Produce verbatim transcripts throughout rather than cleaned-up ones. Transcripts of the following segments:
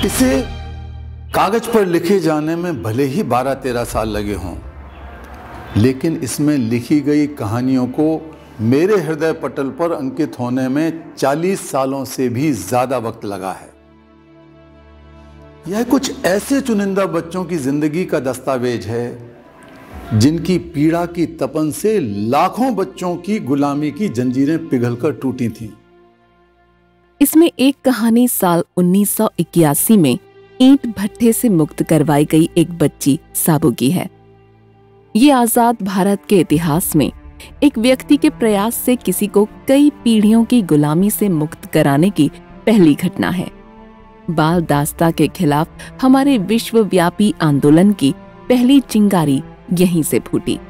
इसे कागज पर लिखे जाने में भले ही बारह तेरह साल लगे हों, लेकिन इसमें लिखी गई कहानियों को मेरे हृदय पटल पर अंकित होने में चालीस सालों से भी ज्यादा वक्त लगा है। यह कुछ ऐसे चुनिंदा बच्चों की जिंदगी का दस्तावेज है जिनकी पीड़ा की तपन से लाखों बच्चों की गुलामी की जंजीरें पिघलकर टूटी थीं। इसमें एक कहानी साल उन्नीस सौ इक्यासी में ईंट भट्ठे से मुक्त करवाई गई एक बच्ची साबू की है। ये आजाद भारत के इतिहास में एक व्यक्ति के प्रयास से किसी को कई पीढ़ियों की गुलामी से मुक्त कराने की पहली घटना है। बाल दास्ता के खिलाफ हमारे विश्वव्यापी आंदोलन की पहली चिंगारी यहीं से फूटी।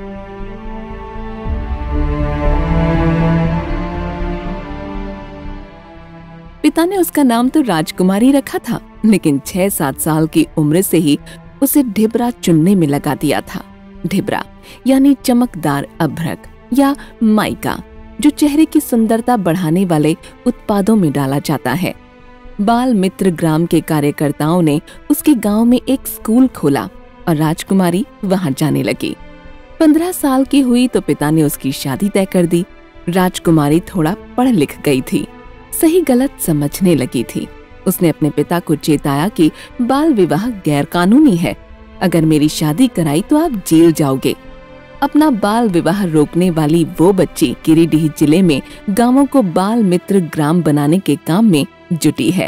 पिता ने उसका नाम तो राजकुमारी रखा था, लेकिन छह सात साल की उम्र से ही उसे ढिबरा चुनने में लगा दिया था। ढिबरा यानी चमकदार अभ्रक या माइका, जो चेहरे की सुंदरता बढ़ाने वाले उत्पादों में डाला जाता है। बाल मित्र ग्राम के कार्यकर्ताओं ने उसके गांव में एक स्कूल खोला और राजकुमारी वहां जाने लगी। पंद्रह साल की हुई तो पिता ने उसकी शादी तय कर दी। राजकुमारी थोड़ा पढ़ लिख गई थी, सही गलत समझने लगी थी। उसने अपने पिता को चेताया कि बाल विवाह गैर कानूनी है, अगर मेरी शादी कराई तो आप जेल जाओगे। अपना बाल विवाह रोकने वाली वो बच्ची गिरिडीह जिले में गांवों को बाल मित्र ग्राम बनाने के काम में जुटी है।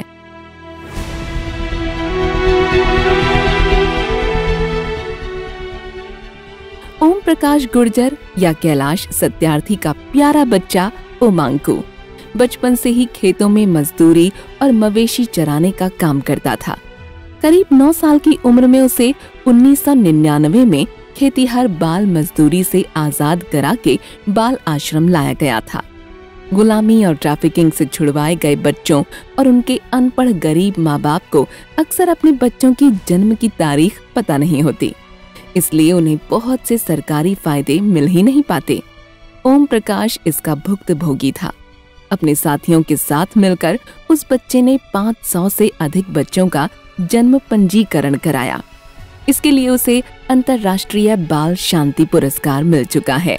ओम प्रकाश गुर्जर या कैलाश सत्यार्थी का प्यारा बच्चा उमांकु बचपन से ही खेतों में मजदूरी और मवेशी चराने का काम करता था। करीब नौ साल की उम्र में उसे उन्नीस सौ निन्यानवे में खेतीहर बाल मजदूरी से आजाद करा के बाल आश्रम लाया गया था। गुलामी और ट्रैफिकिंग से छुड़वाए गए बच्चों और उनके अनपढ़ गरीब माँ बाप को अक्सर अपने बच्चों की जन्म की तारीख पता नहीं होती, इसलिए उन्हें बहुत से सरकारी फायदे मिल ही नहीं पाते। ओम प्रकाश इसका भुक्तभोगी था। अपने साथियों के साथ मिलकर उस बच्चे ने पाँच सौ से अधिक बच्चों का जन्म पंजीकरण कराया। इसके लिए उसे अंतर्राष्ट्रीय बाल शांति पुरस्कार मिल चुका है।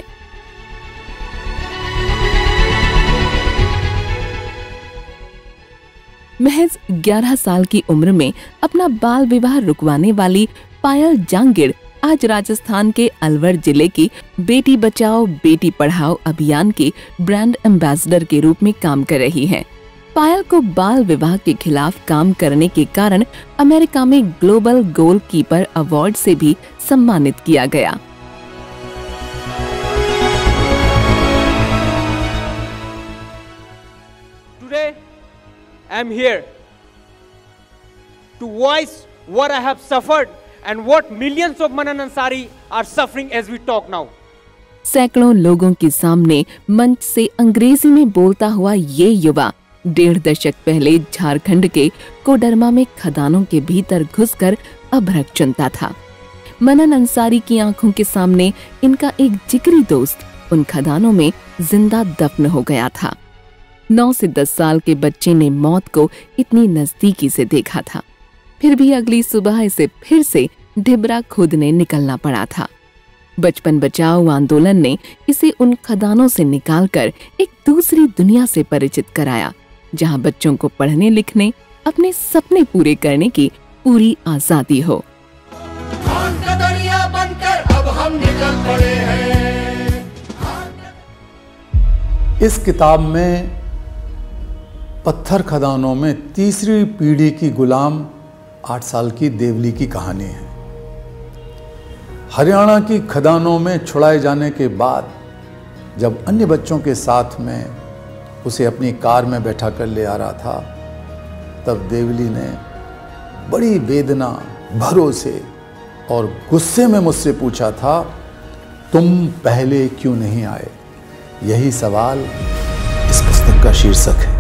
महज ग्यारह साल की उम्र में अपना बाल विवाह रुकवाने वाली पायल जांगिड़ आज राजस्थान के अलवर जिले की बेटी बचाओ बेटी पढ़ाओ अभियान की ब्रांड एम्बेसडर के रूप में काम कर रही हैं। पायल को बाल विवाह के खिलाफ काम करने के कारण अमेरिका में ग्लोबल गोल कीपर अवार्ड से भी सम्मानित किया गया। Today I am here to voice what I have suffered and what millions of Manan Ansari are suffering as we talk now. सैकड़ों लोगों के सामने मंच से अंग्रेजी में बोलता हुआ ये युवा डेढ़ दशक पहले झारखंड के कोडरमा में खदानों के भीतर घुसकर अभ्रक चुनता था। मनन अंसारी की आंखों के सामने इनका एक जिगरी दोस्त उन खदानों में जिंदा दफन हो गया था। नौ से दस साल के बच्चे ने मौत को इतनी नजदीकी से देखा था, फिर भी अगली सुबह इसे फिर से ढिबरा खोदने निकलना पड़ा था। बचपन बचाओ आंदोलन ने इसे उन खदानों से निकालकर एक दूसरी दुनिया से परिचित कराया, जहां बच्चों को पढ़ने लिखने, अपने सपने पूरे करने की पूरी आजादी हो। बनकर अब हम निकल पड़े हैं। इस किताब में पत्थर खदानों में तीसरी पीढ़ी की गुलाम आठ साल की देवली की कहानी है। हरियाणा की खदानों में छुड़ाए जाने के बाद जब अन्य बच्चों के साथ में उसे अपनी कार में बैठा कर ले आ रहा था, तब देवली ने बड़ी वेदना, भरोसे और गुस्से में मुझसे पूछा था, तुम पहले क्यों नहीं आए? यही सवाल इस पुस्तक का शीर्षक है।